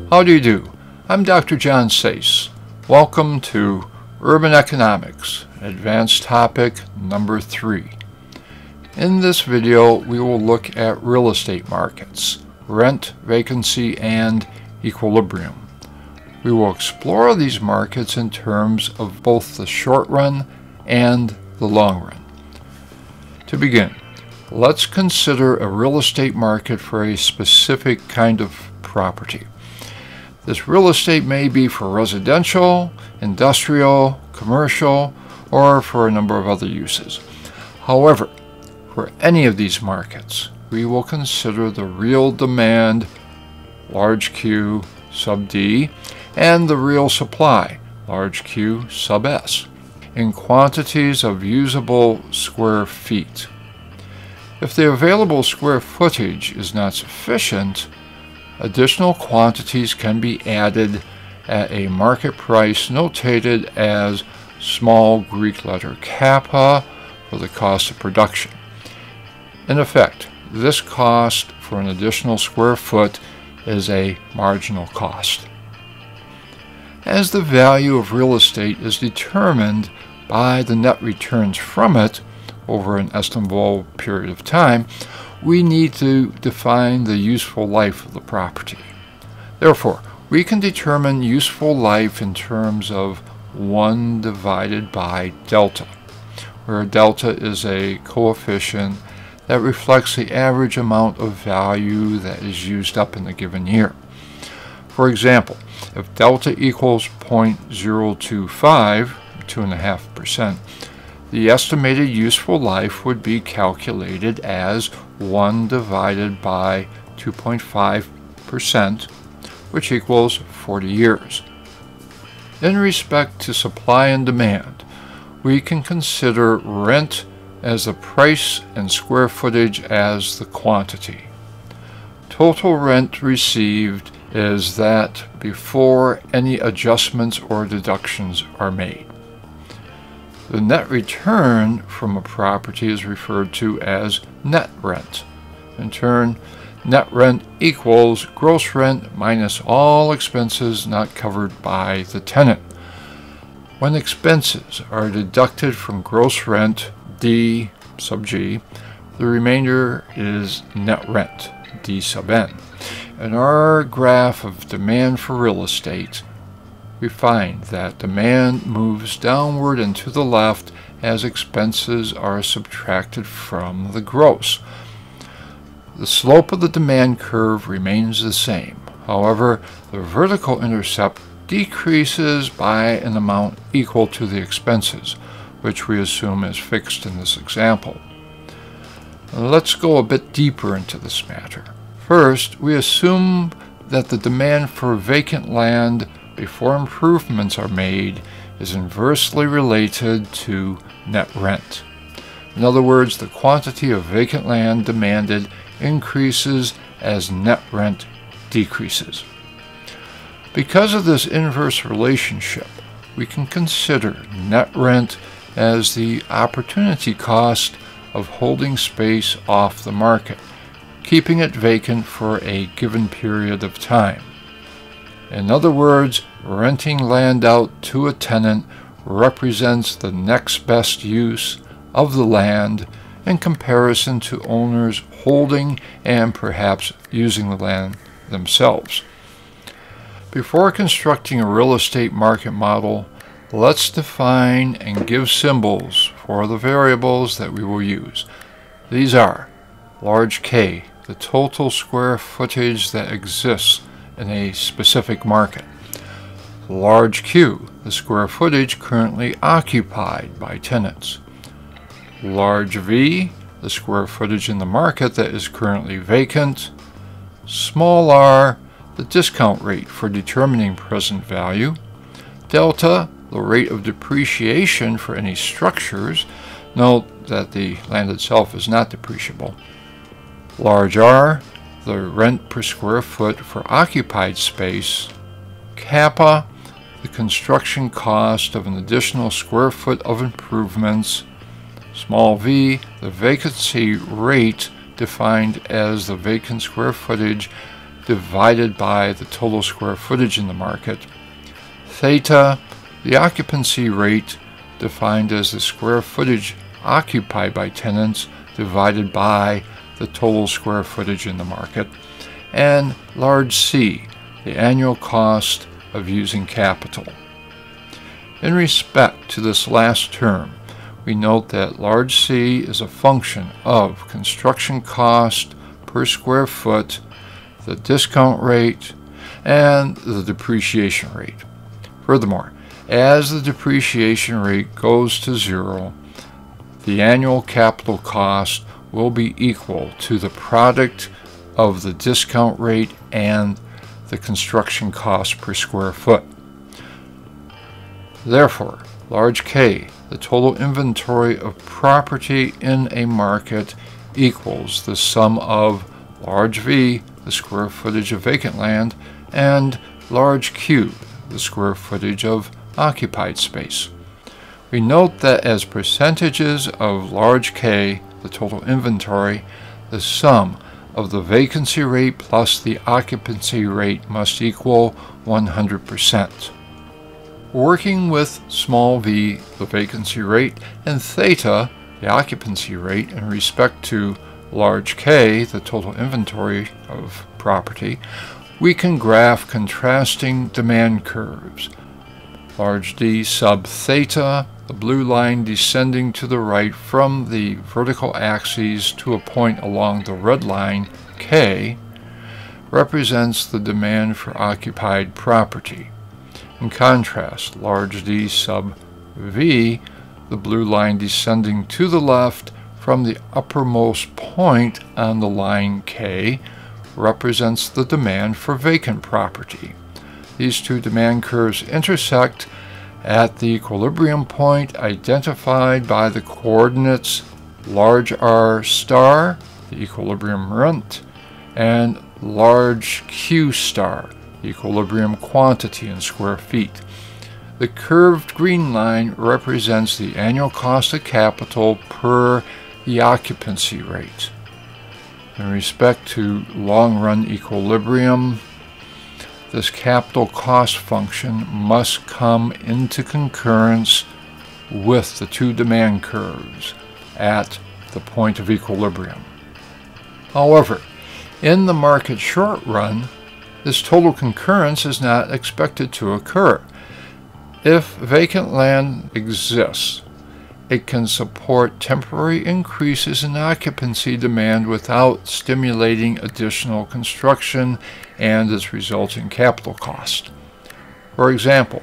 How do you do? I'm Dr. John Sayce. Welcome to Urban Economics, Advanced Topic number 3. In this video, we will look at real estate markets, rent, vacancy, and equilibrium. We will explore these markets in terms of both the short run and the long run. To begin, let's consider a real estate market for a specific kind of property. This real estate may be for residential, industrial, commercial, or for a number of other uses. However, for any of these markets, we will consider the real demand, large Q sub D, and the real supply, large Q sub S, in quantities of usable square feet. If the available square footage is not sufficient, additional quantities can be added at a market price notated as small Greek letter kappa for the cost of production. In effect, this cost for an additional square foot is a marginal cost. As the value of real estate is determined by the net returns from it over an estimable period of time, we need to define the useful life of the property. Therefore, we can determine useful life in terms of 1 divided by delta, where delta is a coefficient that reflects the average amount of value that is used up in a given year. For example, if delta equals 0.025, 2.5%, the estimated useful life would be calculated as 1 divided by 2.5%, which equals 40 years. In respect to supply and demand, we can consider rent as the price and square footage as the quantity. Total rent received is that before any adjustments or deductions are made. The net return from a property is referred to as net rent. In turn, net rent equals gross rent minus all expenses not covered by the tenant. When expenses are deducted from gross rent, D sub G, the remainder is net rent, D sub N. In our graph of demand for real estate, we find that demand moves downward and to the left as expenses are subtracted from the gross. The slope of the demand curve remains the same. However, the vertical intercept decreases by an amount equal to the expenses, which we assume is fixed in this example. Let's go a bit deeper into this matter. First, we assume that the demand for vacant land before improvements are made is inversely related to net rent. In other words, the quantity of vacant land demanded increases as net rent decreases. Because of this inverse relationship, we can consider net rent as the opportunity cost of holding space off the market, keeping it vacant for a given period of time. In other words, renting land out to a tenant represents the next best use of the land in comparison to owners holding and perhaps using the land themselves. Before constructing a real estate market model, let's define and give symbols for the variables that we will use. These are large K, the total square footage that exists in a specific market; large Q, the square footage currently occupied by tenants; large V, the square footage in the market that is currently vacant; small r, the discount rate for determining present value; delta, the rate of depreciation for any structures. Note that the land itself is not depreciable; large R, the rent per square foot for occupied space; kappa, the construction cost of an additional square foot of improvements; small v, the vacancy rate defined as the vacant square footage divided by the total square footage in the market. Theta, the occupancy rate defined as the square footage occupied by tenants divided by the total square footage in the market. And large C, the annual cost of using capital. In respect to this last term, we note that large C is a function of construction cost per square foot, the discount rate, and the depreciation rate. Furthermore, as the depreciation rate goes to zero, the annual capital cost will be equal to the product of the discount rate and the construction cost per square foot. Therefore, large K, the total inventory of property in a market, equals the sum of large V, the square footage of vacant land, and large Q, the square footage of occupied space. We note that as percentages of large K, the total inventory, the sum of the vacancy rate plus the occupancy rate must equal 100%. Working with small v, the vacancy rate, and theta, the occupancy rate, in respect to large K, the total inventory of property, we can graph contrasting demand curves. Large D sub theta, the blue line descending to the right from the vertical axes to a point along the red line, K, represents the demand for occupied property. In contrast, large D sub V, the blue line descending to the left from the uppermost point on the line K, represents the demand for vacant property. These two demand curves intersect at the equilibrium point identified by the coordinates large R star, the equilibrium rent, and large Q star, the equilibrium quantity in square feet. The curved green line represents the annual cost of capital per the occupancy rate. In respect to long-run equilibrium, this capital cost function must come into concurrence with the two demand curves at the point of equilibrium. However, in the market short run, this total concurrence is not expected to occur. If vacant land exists, it can support temporary increases in occupancy demand without stimulating additional construction and its resulting capital cost. For example,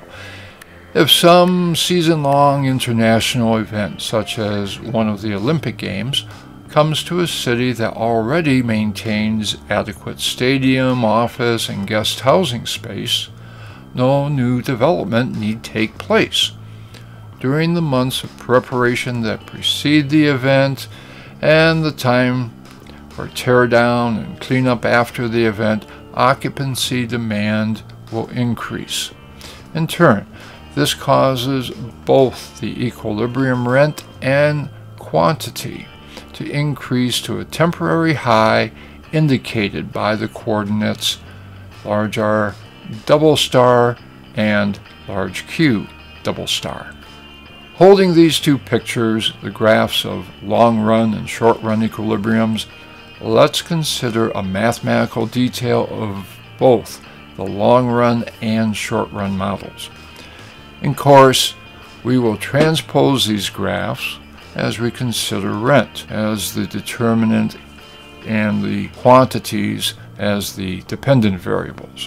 if some season-long international event, such as one of the Olympic Games, comes to a city that already maintains adequate stadium, office, and guest housing space, no new development need take place. During the months of preparation that precede the event and the time for tear down and cleanup after the event, occupancy demand will increase. In turn, this causes both the equilibrium rent and quantity to increase to a temporary high indicated by the coordinates large R double star and large Q double star. Holding these two pictures, the graphs of long-run and short-run equilibriums, let's consider a mathematical detail of both the long-run and short-run models. In course, we will transpose these graphs as we consider rent as the determinant and the quantities as the dependent variables.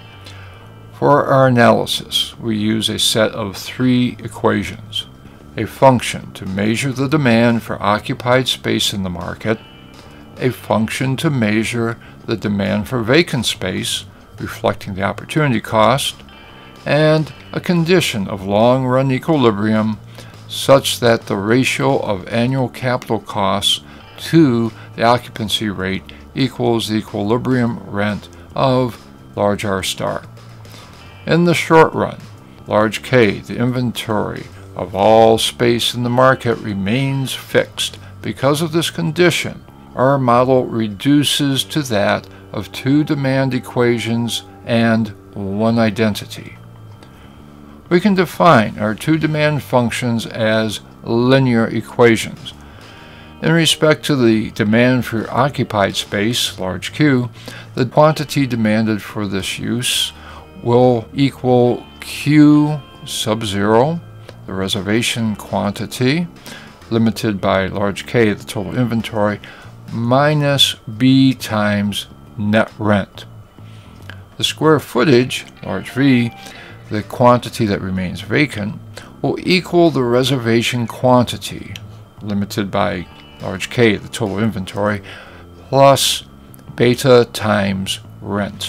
For our analysis, we use a set of three equations: a function to measure the demand for occupied space in the market, a function to measure the demand for vacant space, reflecting the opportunity cost, and a condition of long-run equilibrium such that the ratio of annual capital costs to the occupancy rate equals the equilibrium rent of large R star. In the short run, large K, the inventory of all space in the market, remains fixed. Because of this condition, our model reduces to that of two demand equations and one identity. We can define our two demand functions as linear equations. In respect to the demand for occupied space, large Q, the quantity demanded for this use will equal Q sub 0, the reservation quantity, limited by large K, the total inventory, minus B times net rent. The square footage, large V, the quantity that remains vacant, will equal the reservation quantity, limited by large K, the total inventory, plus beta times rent.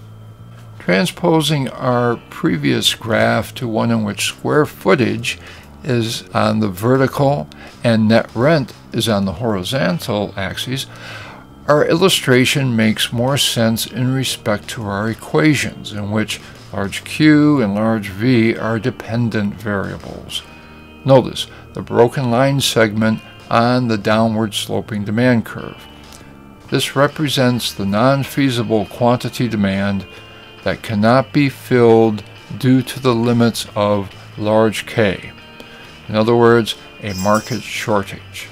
Transposing our previous graph to one in which square footage is on the vertical and net rent is on the horizontal axes, our illustration makes more sense in respect to our equations, in which large Q and large V are dependent variables. Notice the broken line segment on the downward sloping demand curve. This represents the non-feasible quantity demand that cannot be filled due to the limits of large K. In other words, a market shortage.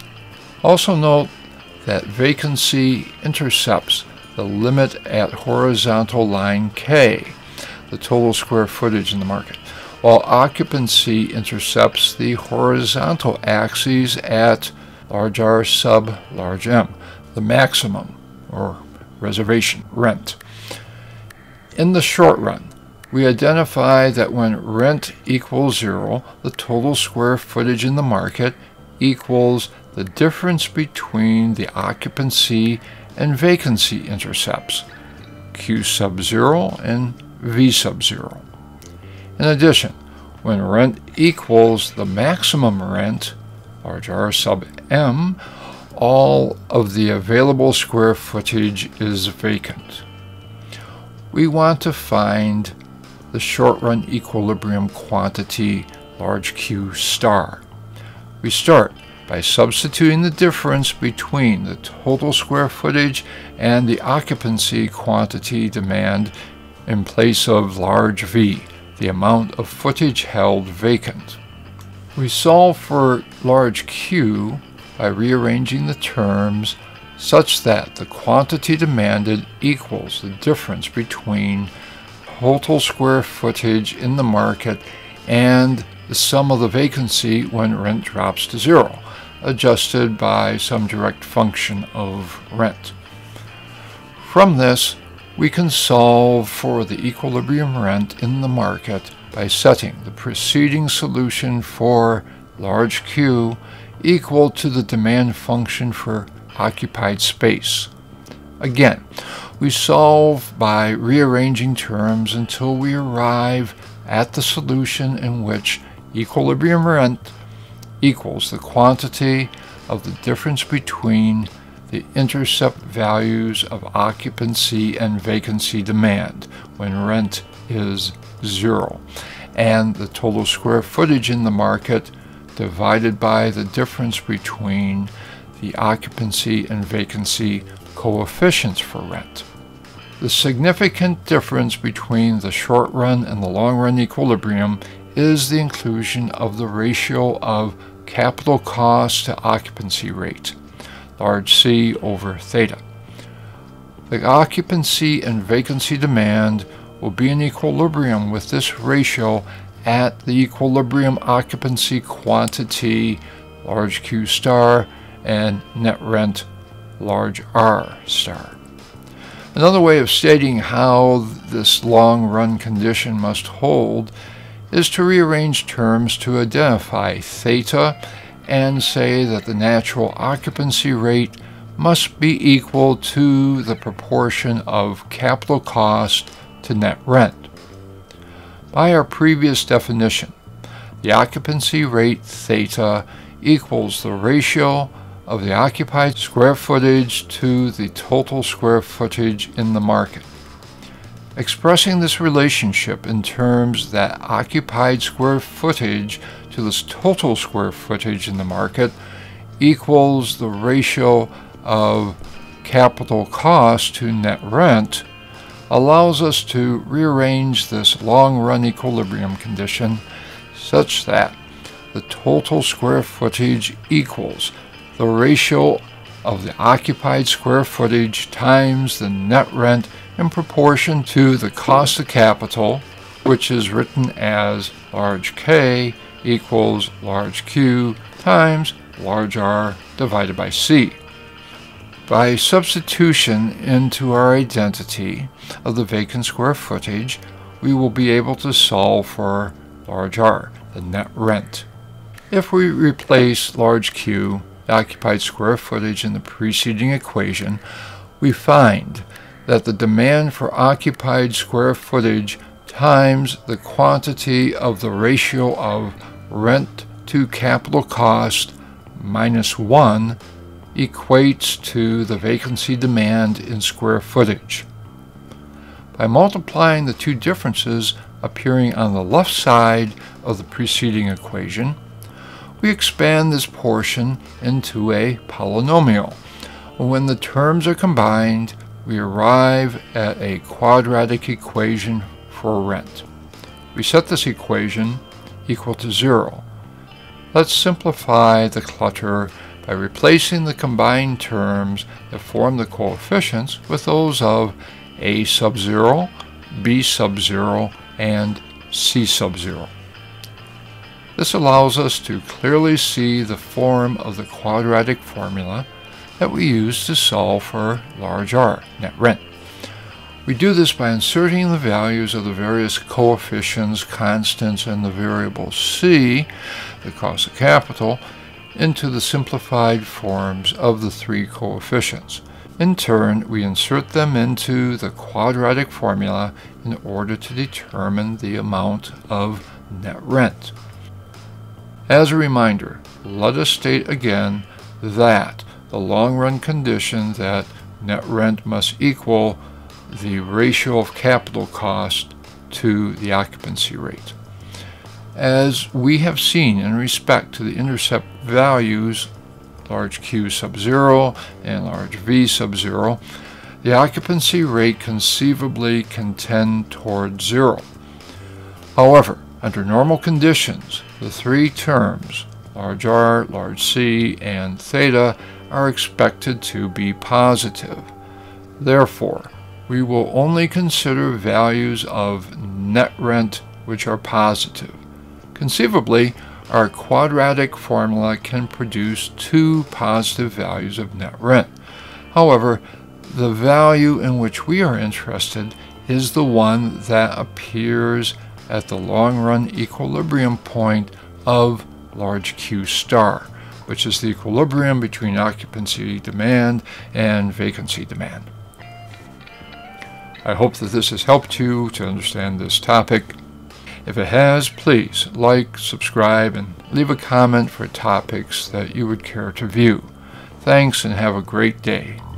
Also note that vacancy intercepts the limit at horizontal line K, the total square footage in the market, while occupancy intercepts the horizontal axes at large R sub large M, the maximum or reservation rent. In the short run, we identify that when rent equals 0, the total square footage in the market equals the difference between the occupancy and vacancy intercepts, Q sub 0 and V sub 0. In addition, when rent equals the maximum rent, large R sub M, all of the available square footage is vacant. We want to find the short-run equilibrium quantity, large Q star. We start by substituting the difference between the total square footage and the occupancy quantity demand in place of large V, the amount of footage held vacant. We solve for large Q by rearranging the terms such that the quantity demanded equals the difference between total square footage in the market and the sum of the vacancy when rent drops to 0, adjusted by some direct function of rent. From this, we can solve for the equilibrium rent in the market by setting the preceding solution for large Q equal to the demand function for occupied space. Again, we solve by rearranging terms until we arrive at the solution in which equilibrium rent equals the quantity of the difference between the intercept values of occupancy and vacancy demand when rent is 0, and the total square footage in the market divided by the difference between the occupancy and vacancy coefficients for rent. The significant difference between the short-run and the long-run equilibrium is the inclusion of the ratio of capital cost to occupancy rate, large C over theta. The occupancy and vacancy demand will be in equilibrium with this ratio at the equilibrium occupancy quantity, large Q star, and net rent, large R star. Another way of stating how this long-run condition must hold is to rearrange terms to identify theta and say that the natural occupancy rate must be equal to the proportion of capital cost to net rent. By our previous definition, the occupancy rate theta equals the ratio of the occupied square footage to the total square footage in the market. Expressing this relationship in terms that occupied square footage to the total square footage in the market equals the ratio of capital cost to net rent allows us to rearrange this long-run equilibrium condition such that the total square footage equals the ratio of the occupied square footage times the net rent in proportion to the cost of capital, which is written as large K equals large Q times large R divided by C. By substitution into our identity of the vacant square footage, we will be able to solve for large R, the net rent. If we replace large Q, the occupied square footage, in the preceding equation, we find that the demand for occupied square footage times the quantity of the ratio of rent to capital cost minus 1 equates to the vacancy demand in square footage. By multiplying the two differences appearing on the left side of the preceding equation, we expand this portion into a polynomial. When the terms are combined, we arrive at a quadratic equation for rent. We set this equation equal to 0. Let's simplify the clutter by replacing the combined terms that form the coefficients with those of a sub 0, b sub 0, and c sub 0. This allows us to clearly see the form of the quadratic formula that we use to solve for large R, net rent. We do this by inserting the values of the various coefficients, constants, and the variable c, the cost of capital, into the simplified forms of the three coefficients. In turn, we insert them into the quadratic formula in order to determine the amount of net rent. As a reminder, let us state again that the long-run condition that net rent must equal the ratio of capital cost to the occupancy rate. As we have seen in respect to the intercept values, large Q sub 0 and large V sub 0, the occupancy rate conceivably can tend toward 0. However, under normal conditions, the three terms, large R, large C, and theta, are expected to be positive. Therefore, we will only consider values of net rent which are positive. Conceivably, our quadratic formula can produce two positive values of net rent. However, the value in which we are interested is the one that appears at the long-run equilibrium point of large Q star, which is the equilibrium between occupancy demand and vacancy demand. I hope that this has helped you to understand this topic. If it has, please like, subscribe, and leave a comment for topics that you would care to view. Thanks, and have a great day.